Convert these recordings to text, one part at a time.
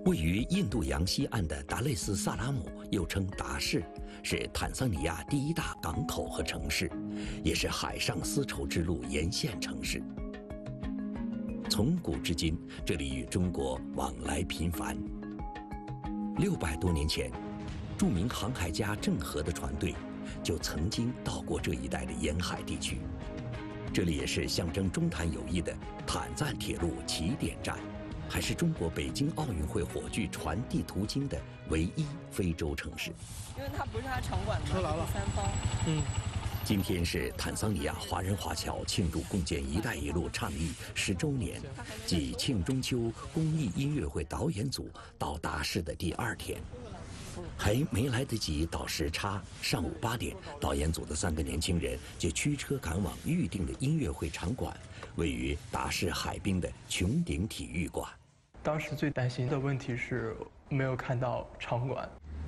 位于印度洋西岸的达累斯萨拉姆，又称达市，是坦桑尼亚第一大港口和城市，也是海上丝绸之路沿线城市。从古至今，这里与中国往来频繁。600多年前，著名航海家郑和的船队就曾经到过这一带的沿海地区。这里也是象征中坦友谊的坦赞铁路起点站，还是中国北京奥运会火炬传递途经的唯一非洲城市。 因为它不是它场馆的第三方。 今天是坦桑尼亚华人华侨庆祝共建“一带一路”倡议10周年，即庆中秋公益音乐会导演组到达市的第2天，还没来得及倒时差，上午8点，导演组的3个年轻人就驱车赶往预定的音乐会场馆，位于达市海滨的穹顶体育馆。 当时最担心的问题是没有看到场馆。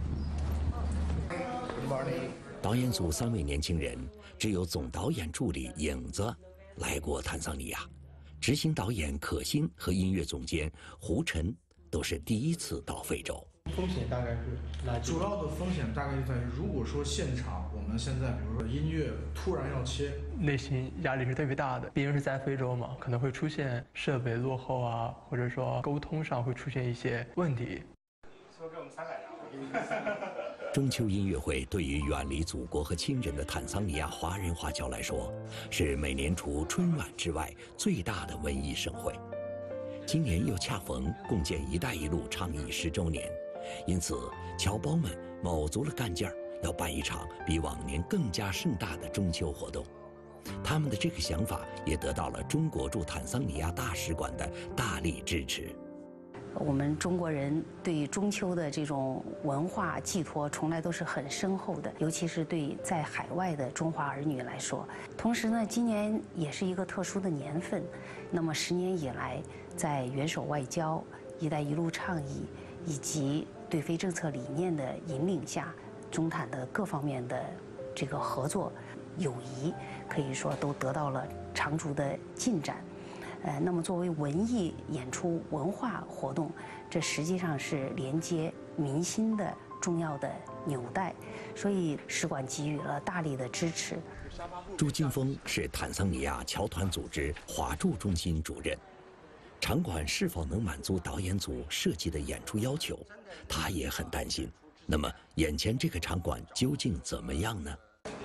导演组3位年轻人，只有总导演助理影子来过坦桑尼亚，执行导演可欣和音乐总监胡晨都是第一次到非洲。 风险大概是主要的风险大概就在于，如果说现场我们现在比如说音乐突然要切， 内心压力是特别大的。毕竟是在非洲嘛，可能会出现设备落后啊，或者说沟通上会出现一些问题。 说给我们300呀。 中秋音乐会对于远离祖国和亲人的坦桑尼亚华人华侨来说，是每年除春晚之外最大的文艺盛会。今年又恰逢共建“一带一路”倡议10周年，因此侨胞们卯足了干劲儿，要办一场比往年更加盛大的中秋活动。他们的这个想法也得到了中国驻坦桑尼亚大使馆的大力支持。 我们中国人对中秋的这种文化寄托从来都是很深厚的，尤其是对在海外的中华儿女来说。同时呢，今年也是一个特殊的年份，那么10年以来，在元首外交、一带一路倡议以及对非政策理念的引领下，中坦的各方面的这个合作、友谊，可以说都得到了长足的进展。那么作为文艺演出文化活动，这实际上是连接民心的重要的纽带，所以使馆给予了大力的支持。 朱金峰是坦桑尼亚侨团组织华驻中心主任，场馆是否能满足导演组设计的演出要求，他也很担心。那么眼前这个场馆究竟怎么样呢？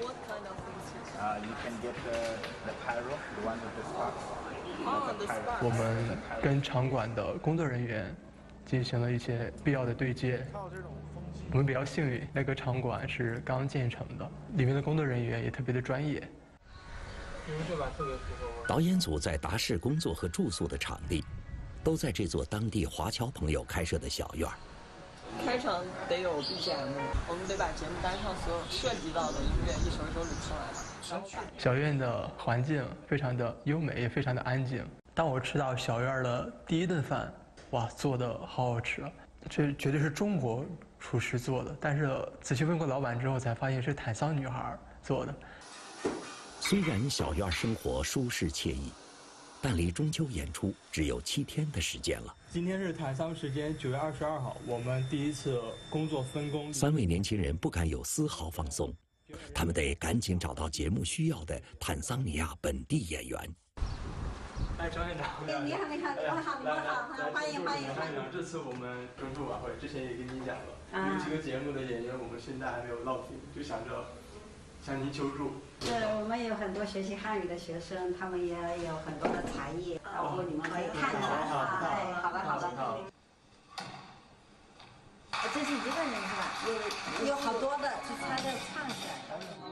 You can get the pyro, the one with the sparks. 我们跟场馆的工作人员进行了一些必要的对接。我们比较幸运，那个场馆是刚建成的，里面的工作人员也特别的专业。你们这把特别符合我。 导演组在达市工作和住宿的场地，都在这座当地华侨朋友开设的小院。 开场得有 BGM， 我们得把节目单上所有涉及到的音乐一首一首捋出来。 小院的环境非常的优美，也非常的安静。当我吃到小院的第一顿饭，哇，做的好好吃，这绝对是中国厨师做的。但是仔细问过老板之后，才发现是坦桑女孩做的。 虽然小院生活舒适惬意，但离中秋演出只有7天的时间了。 今天是坦桑时间9月22号，我们第一次工作分工。 3位年轻人不敢有丝毫放松。 他们得赶紧找到节目需要的坦桑尼亚本地演员。 哎，张院长， 你好，你好，你们好，你们好，欢迎欢迎。 张院长，这次我们中秋晚会之前也跟您讲了，有几个节目的演员我们现在还没有落评，就想着向您求助。 对，我们有很多学习汉语的学生，他们也有很多的才艺，到时候你们可以看看啊。哎，好的好的。 这是一个人是吧？ 有好多的，就是他的唱起来。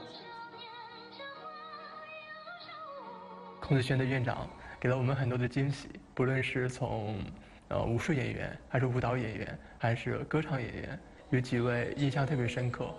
孔子轩的院长给了我们很多的惊喜，不论是从武术演员，还是舞蹈演员，还是歌唱演员，有几位印象特别深刻。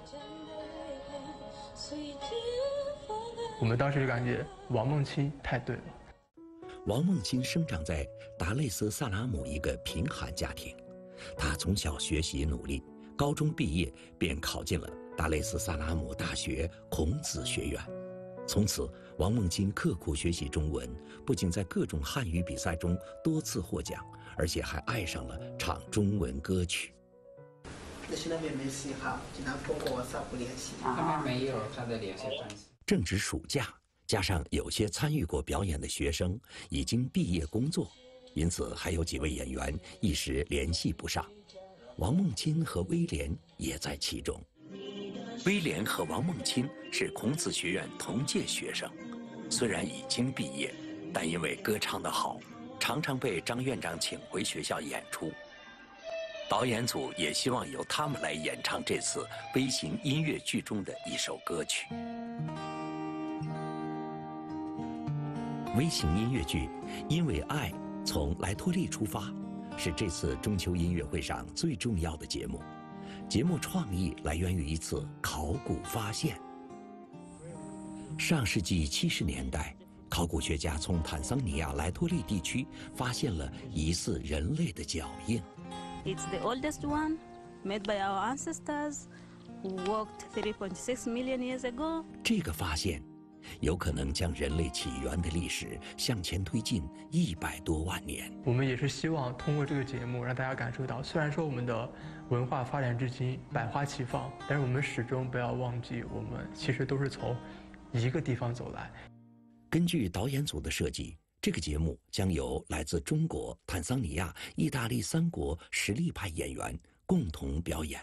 我们当时就感觉王梦卿太对了。 王梦卿生长在达累斯萨拉姆一个贫寒家庭。 他从小学习努力，高中毕业便考进了达累斯萨拉姆大学孔子学院。从此，王梦卿刻苦学习中文，不仅在各种汉语比赛中多次获奖， 而且还爱上了唱中文歌曲。 那现在没信号，经常通过WhatsApp联系。 他们没有他的联系方式。 正值暑假，加上有些参与过表演的学生已经毕业工作，因此还有几位演员一时联系不上。王梦钦和威廉也在其中。威廉和王梦钦是孔子学院同届学生，虽然已经毕业，但因为歌唱得好，常常被张院长请回学校演出。导演组也希望由他们来演唱这次微型音乐剧中的一首歌曲。微型音乐剧《因为爱》从莱托利出发，是这次中秋音乐会上最重要的节目。节目创意来源于一次考古发现。上世纪70年代，考古学家从坦桑尼亚莱托利地区发现了疑似人类的脚印。 It's the oldest one, made by our ancestors, who walked 3.6 million years ago. 这个发现有可能将人类起源的历史向前推进100多万年。 我们也是希望通过这个节目让大家感受到，虽然说我们的文化发展至今百花齐放，但是我们始终不要忘记，我们其实都是从一个地方走来。 根据导演组的设计，这个节目将由来自中国、坦桑尼亚、意大利3国实力派演员共同表演。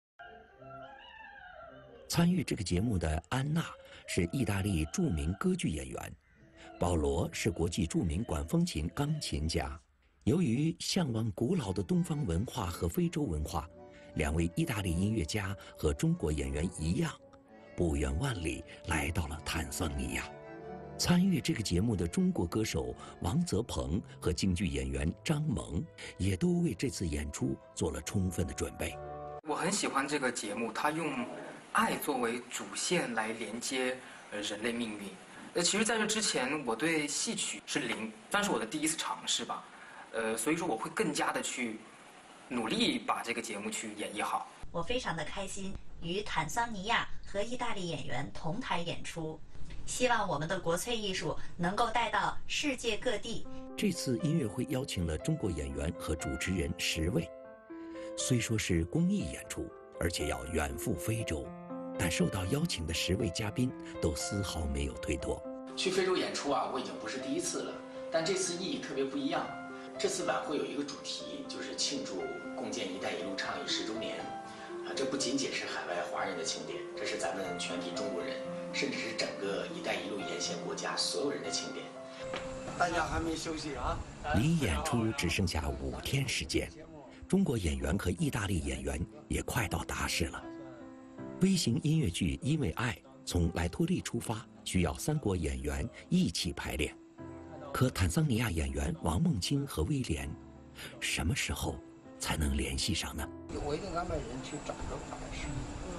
参与这个节目的安娜是意大利著名歌剧演员，保罗是国际著名管风琴钢琴家。由于向往古老的东方文化和非洲文化，两位意大利音乐家和中国演员一样，不远万里来到了坦桑尼亚。参与这个节目的中国歌手王泽鹏和京剧演员张萌也都为这次演出做了充分的准备。 我很喜欢这个节目，它用爱作为主线来连接人类命运。其实在这之前我对戏曲是零，但是我的第一次尝试吧。所以说我会更加的去努力把这个节目去演绎好。 我非常的开心与坦桑尼亚和意大利演员同台演出，希望我们的国粹艺术能够带到世界各地。 这次音乐会邀请了中国演员和主持人10位，虽说是公益演出，而且要远赴非洲，但受到邀请的10位嘉宾都丝毫没有推脱。 去非洲演出啊，我已经不是第一次了，但这次意义特别不一样。这次晚会有一个主题，就是庆祝共建“一带一路”倡议10周年。这不仅仅是海外华人的庆典，这是咱们全体中国人，甚至是整个“一带一路”沿线国家所有人的庆典。 大家还没休息啊？ 离演出只剩下5天时间，中国演员和意大利演员也快到达市了。微型音乐剧《因为爱》从莱托利出发，需要3国演员一起排练。可坦桑尼亚演员王梦钦和威廉，什么时候才能联系上呢？ 我一定安排人去找个款式。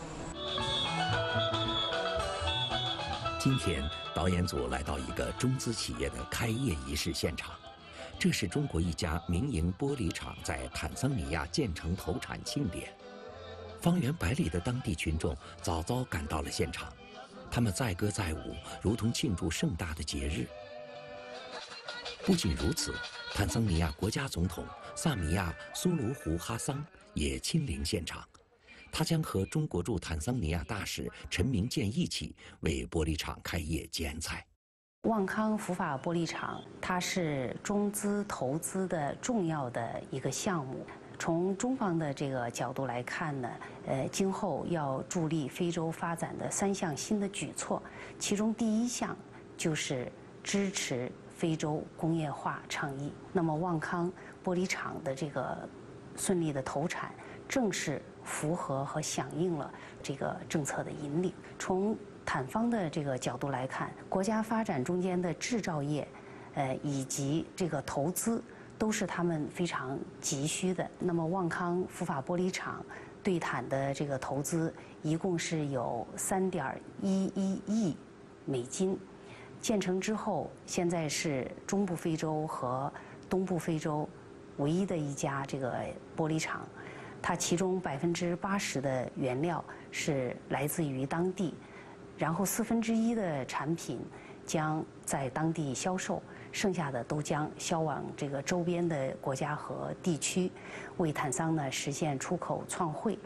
今天导演组来到一个中资企业的开业仪式现场，这是中国一家民营玻璃厂在坦桑尼亚建成投产庆典。方圆百里的当地群众早早赶到了现场，他们载歌载舞，如同庆祝盛大的节日。不仅如此，坦桑尼亚国家总统萨米亚·苏卢胡哈桑也亲临现场，他将和中国驻坦桑尼亚大使陈明建一起为玻璃厂开业剪彩。 旺康福法玻璃厂，它是中资投资的重要的一个项目。从中方的这个角度来看呢，今后要助力非洲发展的3项新的举措，其中第1项就是支持非洲工业化倡议。那么旺康玻璃厂的这个顺利的投产，正是符合和响应了这个政策的引领。从坦方的这个角度来看，国家发展中间的制造业，以及这个投资，都是他们非常急需的。那么旺康福法玻璃厂对坦的这个投资一共是有3.11亿美金。建成之后，现在是中部非洲和东部非洲唯一的一家这个玻璃厂，它其中80%的原料是来自于当地，然后1/4的产品将在当地销售，剩下的都将销往这个周边的国家和地区，为坦桑呢实现出口创汇。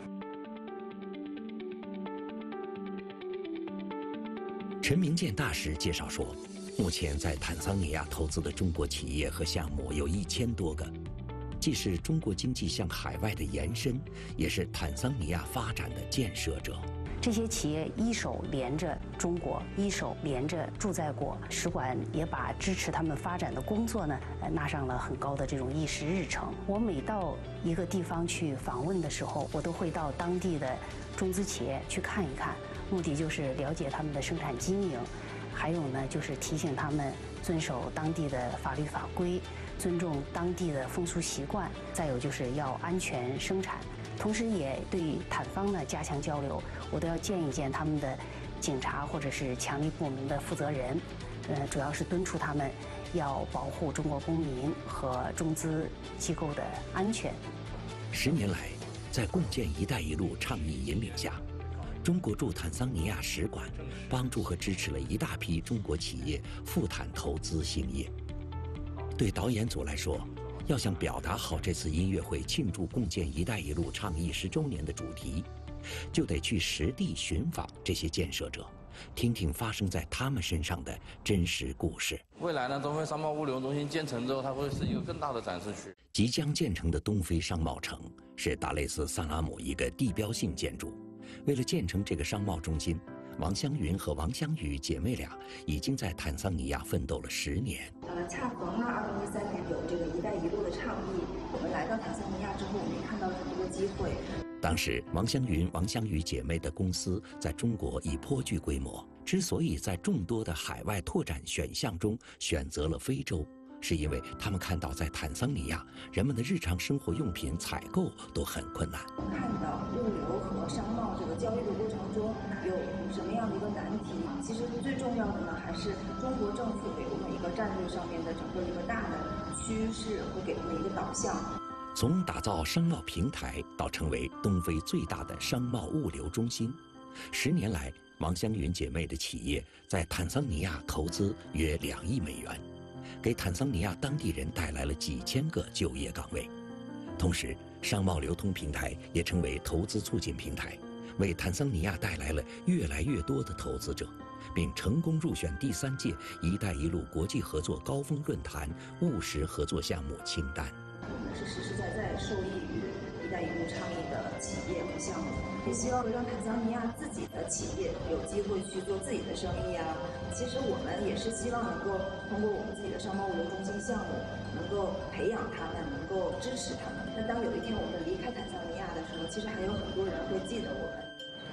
陈明建大使介绍说，目前在坦桑尼亚投资的中国企业和项目有1000多个，既是中国经济向海外的延伸，也是坦桑尼亚发展的建设者。 这些企业一手连着中国，一手连着驻在国，使馆也把支持他们发展的工作呢，纳上了很高的这种议事日程。我每到一个地方去访问的时候，我都会到当地的中资企业去看一看，目的就是了解他们的生产经营，还有呢就是提醒他们遵守当地的法律法规，尊重当地的风俗习惯，再有就是要安全生产。同时也对坦方呢加强交流，我都要见一见他们的警察或者是强力部门的负责人，主要是敦促他们要保护中国公民和中资机构的安全。 10年来，在共建“一带一路”倡议引领下，中国驻坦桑尼亚使馆帮助和支持了一大批中国企业赴坦投资兴业。对导演组来说，要想表达好这次音乐会庆祝共建“一带一路”倡议10周年的主题，就得去实地寻访这些建设者，听听发生在他们身上的真实故事。 未来呢，东非商贸物流中心建成之后，它会是一个更大的展示区。 即将建成的东非商贸城是达累斯萨拉姆一个地标性建筑。为了建成这个商贸中心，王湘云和王湘雨姐妹俩已经在坦桑尼亚奋斗了10年。 恰逢2013年有这个“一带一路”的倡议，我们来到坦桑尼亚之后，我们也看到了很多的机会。 当时，王湘云、王湘雨姐妹的公司在中国已颇具规模。之所以在众多的海外拓展选项中选择了非洲，是因为他们看到在坦桑尼亚，人们的日常生活用品采购都很困难。 我们看到物流和商贸这个交易的过程中有什么样的一个难题？其实最重要的呢，还是中国政府给我们一个战略上面的整个一个大的趋势和给我们一个导向。 从打造商贸平台到成为东非最大的商贸物流中心，10年来，王湘云姐妹的企业在坦桑尼亚投资约2亿美元，给坦桑尼亚当地人带来了几千个就业岗位。同时，商贸流通平台也成为投资促进平台，为坦桑尼亚带来了越来越多的投资者，并成功入选第3届“一带一路”国际合作高峰论坛务实合作项目清单。 我们是实实在在受益于“一带一路”倡议的企业和项目，也希望让坦桑尼亚自己的企业有机会去做自己的生意啊。其实我们也是希望能够通过我们自己的商贸物流中心项目，能够培养他们，能够支持他们。但当有一天我们离开坦桑尼亚的时候，其实还有很多人会记得我们。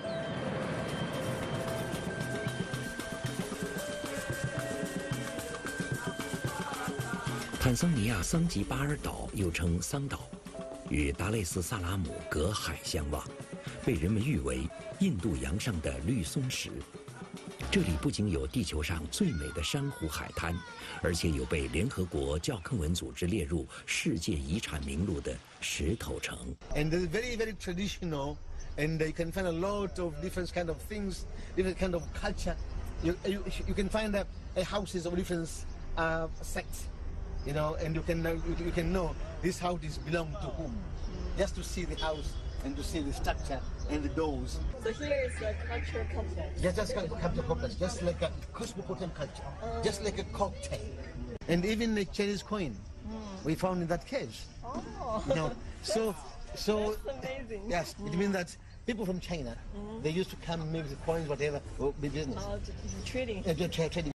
坦桑尼亚桑吉巴尔岛又称桑岛，与达累斯萨拉姆隔海相望，被人们誉为印度洋上的绿松石。这里不仅有地球上最美的珊瑚海滩，而且有被联合国教科文组织列入世界遗产名录的石头城。 And it's very, very traditional, and you can find a lot of different kind of things, different kind of culture. You can find houses of different sects. You know, and you can know this house is belong to whom, just to see the house and to see the structure and the doors. So here is a cultural complex. Yeah, just like a cultural complex, just like a cosmopolitan culture, just like a cocktail, and even the Chinese coin we found in that cave. Oh. You know, so That's amazing. yes, it means that people from China they used to come maybe the coins whatever or be business. Trading. Trading.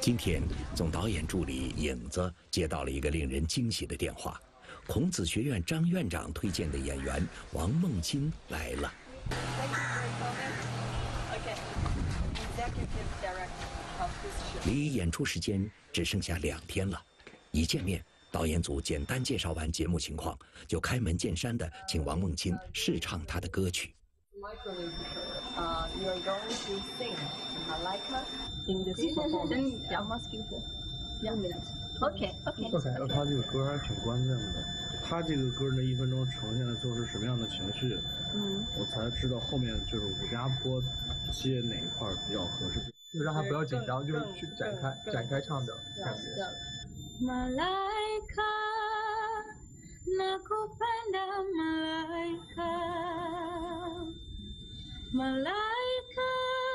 今天，总导演助理影子接到了一个令人惊喜的电话，孔子学院张院长推荐的演员王梦钦来了。离演出时间只剩下2天了，一见面，导演组简单介绍完节目情况，就开门见山地请王梦钦试唱他的歌曲。 You are going to sing Malaika in this performance. Yeah, I'm asking for 1 minute. Okay. 他这个歌还挺关键的，他这个歌的1分钟呈现的就是什么样的情绪，我才知道后面就是武家坡接哪一块比较合适。 就让他不要紧张，就是去展开唱的感觉。 Malaika, nakupenda malaika, malaika,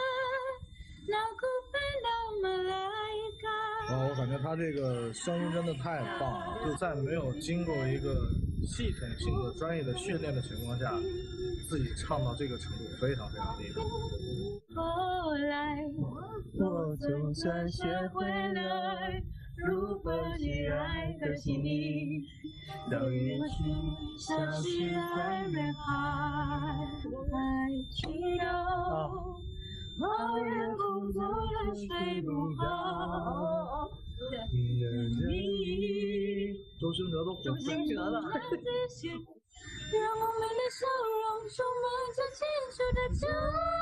nakupenda malaika。 我感觉他这个声音真的太棒了，就在没有经过一个系统性的专业的训练的情况下，自己唱到这个程度非常非常厉害。 后来我总算学会了如何去爱，可惜你都远去，消失在人海。爱去到某人工作了睡不好， 周兴哲都周兴哲了。让我们的笑容充满着清楚的骄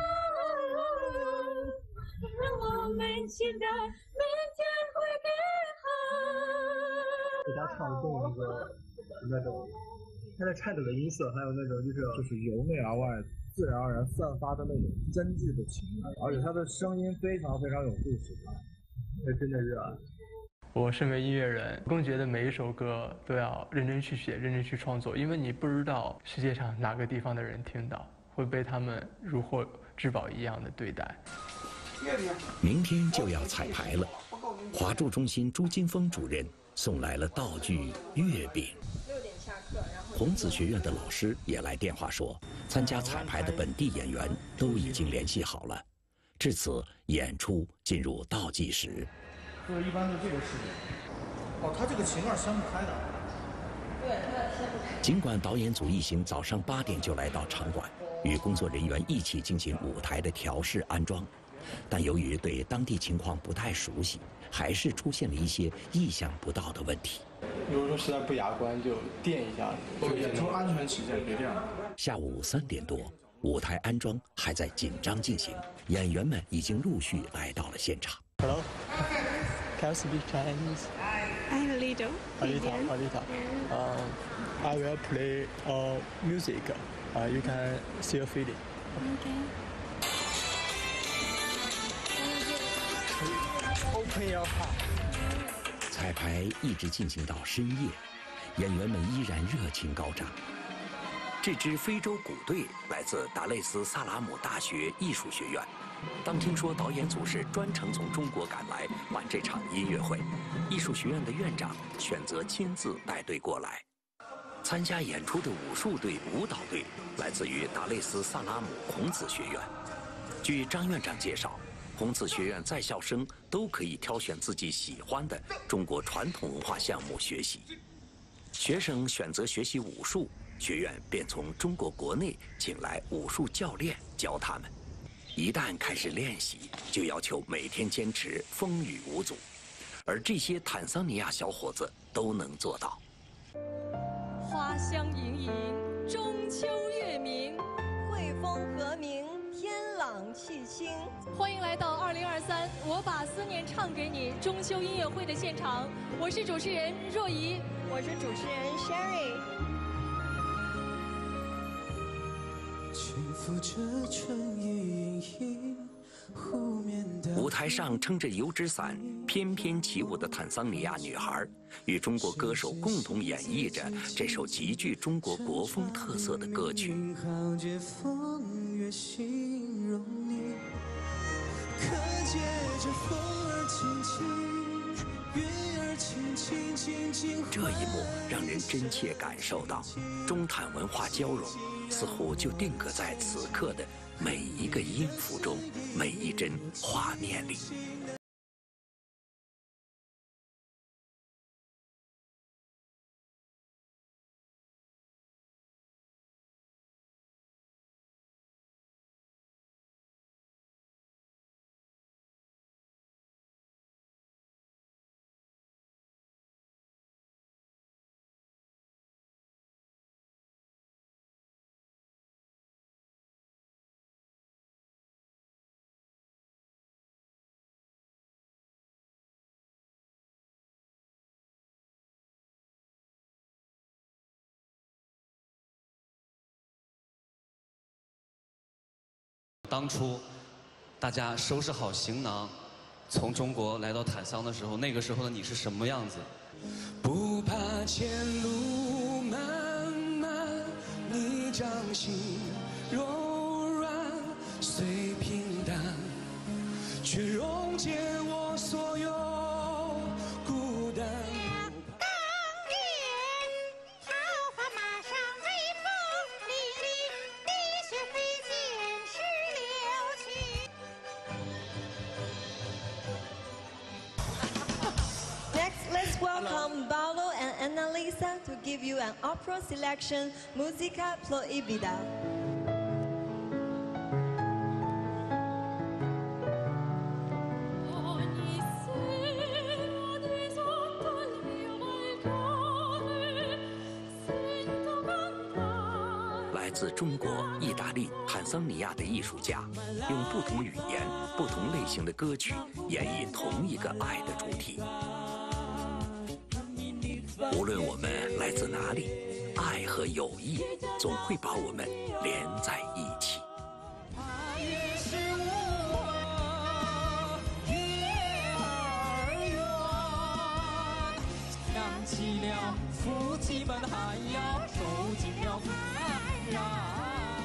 傲，让我们期待明天会更好。 给他唱的动一个那种，他在颤抖的音色，还有那种就是由内而外、自然而然散发的那种真挚的情感，而且他的声音非常非常有故事感， 那真的是啊。我身为音乐人，更觉得每一首歌都要认真去写，认真去创作，因为你不知道世界上哪个地方的人听到，会被他们如获至宝一样的对待。 明天就要彩排了，华驻中心朱金峰主任送来了道具月饼。 6点下课，然后孔子学院的老师也来电话说，参加彩排的本地演员都已经联系好了。至此，演出进入倒计时。 一般是这个视角。他这个琴盖掀不开的。 对，它掀不开。 尽管导演组一行早上8点就来到场馆，与工作人员一起进行舞台的调试安装，但由于对当地情况不太熟悉，还是出现了一些意想不到的问题。 如果说实在不雅观，就垫一下。 演出安全起见，别这样。 下午3点多，舞台安装还在紧张进行，演员们已经陆续来到了现场。 Hello. Can you speak Chinese? A little. I will play music. You can still feel it. Okay. Open your heart. 彩排一直进行到深夜，演员们依然热情高涨。这支非洲鼓队来自达累斯萨拉姆大学艺术学院。当听说导演组是专程从中国赶来办这场音乐会，艺术学院的院长选择亲自带队过来。参加演出的武术队、舞蹈队来自于达累斯萨拉姆孔子学院。据张院长介绍，孔子学院在校生都可以挑选自己喜欢的中国传统文化项目学习。学生选择学习武术，学院便从中国国内请来武术教练教他们。一旦开始练习，就要求每天坚持风雨无阻，而这些坦桑尼亚小伙子都能做到。 花香盈盈，中秋月明， 惠风和鸣，天朗气清。 欢迎来到2023我把思念唱给你中秋音乐会的现场，我是主持人若仪， 我是主持人 Sherry。 舞台上撑着油纸伞翩翩起舞的坦桑尼亚女孩，与中国歌手共同演绎着这首极具中国国风特色的歌曲。这一幕让人真切感受到，中坦文化交融似乎就定格在此刻的每一个音符中，每一帧画面里。 当初大家收拾好行囊，从中国来到坦桑的时候，那个时候的你是什么样子？ 不怕前路漫漫，你掌心柔软，虽平淡，却溶解我所有孤单。 Welcome Paolo and Annalisa to give you an opera selection, Musica Proibida. "来自中国、意大利、坦桑尼亚的艺术家，用不同语言、不同类型的歌曲演绎同一个爱的主题。无论我们来自哪里，爱和友谊总会把我们连在一起。 扬起了夫妻般的寒腰，走进了太阳。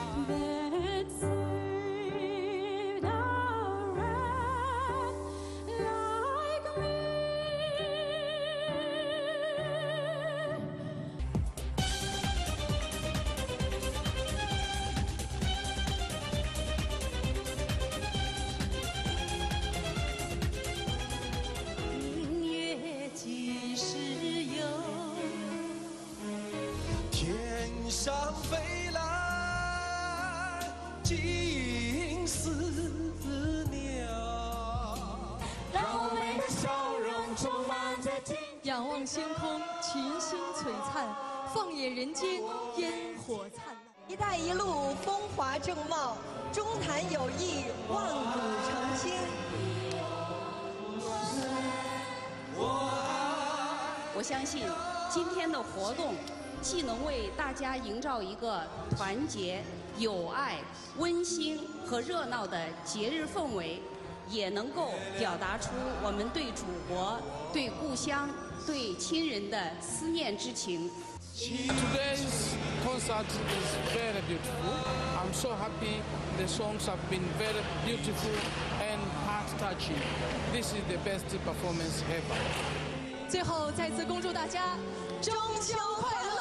上飞来金丝鸟，让我们的笑容充满在天。 仰望星空，群星璀璨；放眼人间，烟火灿烂。 一带一路风华正茂，中坦友谊万古长青。 我相信今天的活动既能为大家营造一个团结、友爱、温馨和热闹的节日氛围，也能够表达出我们对祖国、对故乡、对亲人的思念之情。 Today's concert is very beautiful. I'm so happy the songs have been very beautiful and heart-touching. This is the best performance ever. 最后再次恭祝大家中秋快乐！